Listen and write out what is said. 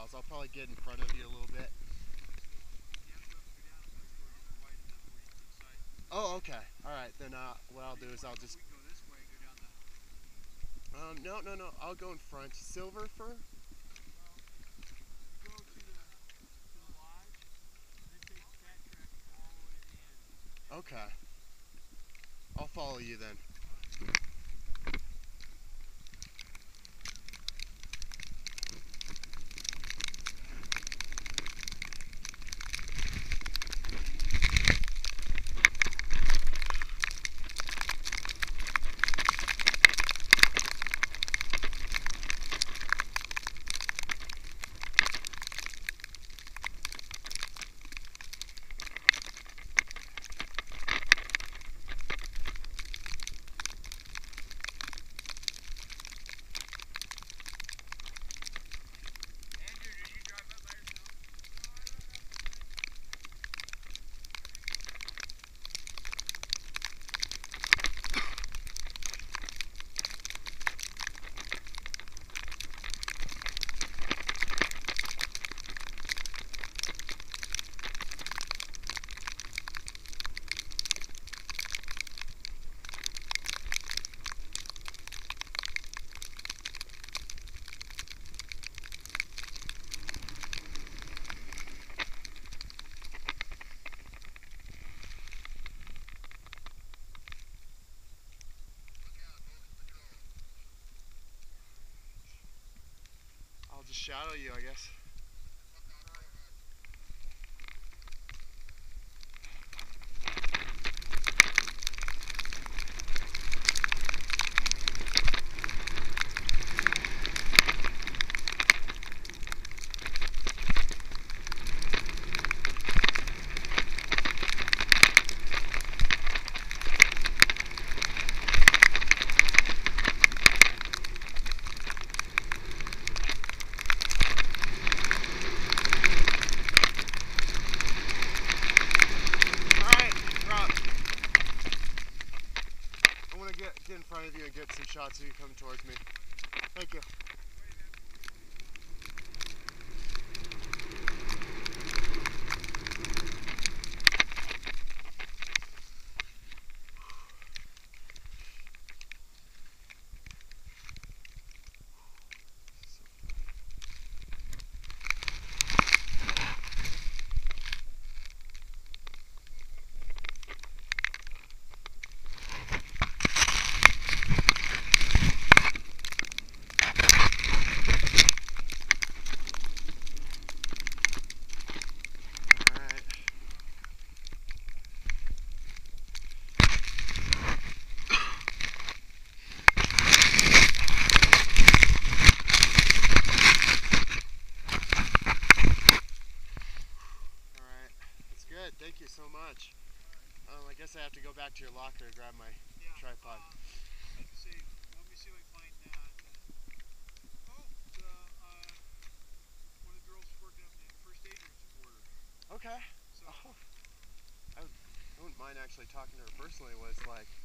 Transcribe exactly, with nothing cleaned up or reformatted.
miles. I'll probably get in front of you a little bit. Oh, okay. All right. Then uh, what I'll do is I'll just. Um, no, no, no. I'll go in front. Silver fir? Okay. I'll follow you then. I'll just shadow you, I guess. Get, get in front of you and get some shots of you coming towards me. Thank you. Good, thank you so much. Um, I guess I have to go back to your locker and grab my yeah, tripod. Uh, like I say, let me see if I can find that. Uh, oh, the, uh, one of the girls working up the first aid order. Okay. So, oh. I, I wouldn't mind actually talking to her personally. Was like.